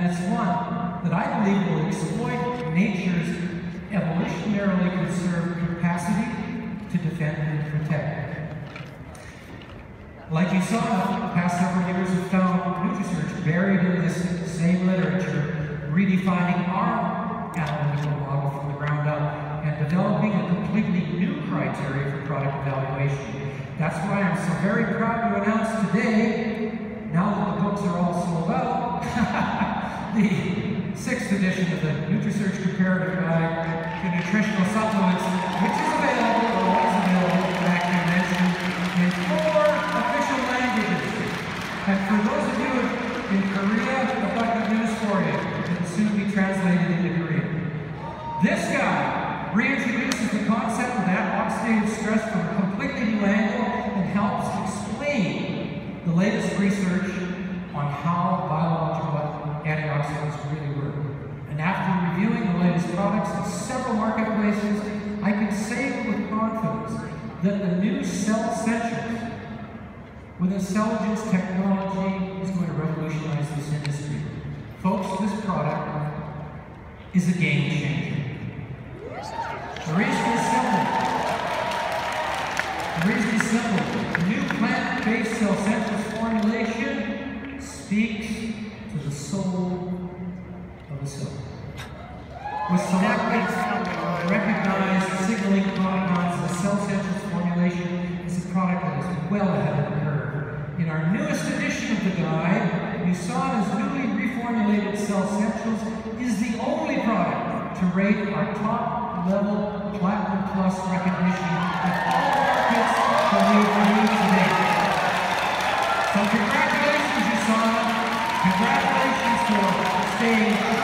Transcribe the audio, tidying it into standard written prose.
and it's one that I believe will exploit nature's evolutionarily conserved capacity to defend and protect. Like you saw, the past several years have found NutriSearch buried in this same literature, redefining our analytical model from the ground up and developing a completely new criteria for product evaluation. That's why I'm so very proud to announce today, now that the books are all sold out, the 6th edition of the NutriSearch Comparative Guide to Nutritional Supplements, which is available, or was available, back I mentioned, in 4 official languages. And for those of you in Korea, I've got good news for you. It will soon be translated into Korean. This guide reintroduces the concept of oxidative stress from a completely new angle and helps explain the latest research on how biological antioxidants really work. And after reviewing the latest products in several marketplaces, I can say with confidence that the new Cell Essentials with Intelligence technology is going to revolutionize this industry. Folks, this product is a game changer. The reason is simple. The new plant-based Cell Essentials formulation speaks to the soul of the cell. With selected recognized signaling compounds, the Cell Essentials formulation is a product that is well ahead of the curve. In our newest edition of the guide, USANA's newly reformulated Cell Essentials is the only product to rate our top-level Platinum Plus recognition at all markets that we've reviewed today. So congratulations, USANA. Congratulations for staying